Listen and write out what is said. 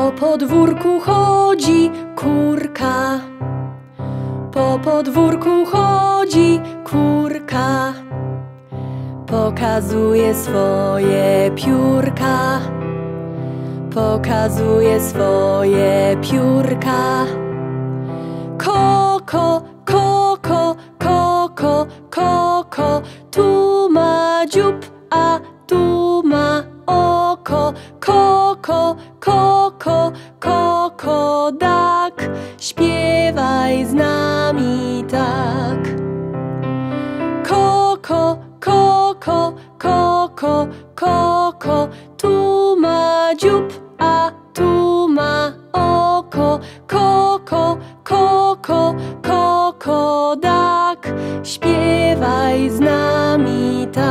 Po podwórku chodzi kurka, po podwórku chodzi kurka. Pokazuje swoje piórka, pokazuje swoje piórka. Koko, koko, koko, koko, tu ma dziób, a tu ma oko. Koko, koko, kokodak, śpiewaj z nami tak. Koko, koko, koko, koko, tu ma dziób, a tu ma oko. Koko, koko, kokodak, śpiewaj z nami tak.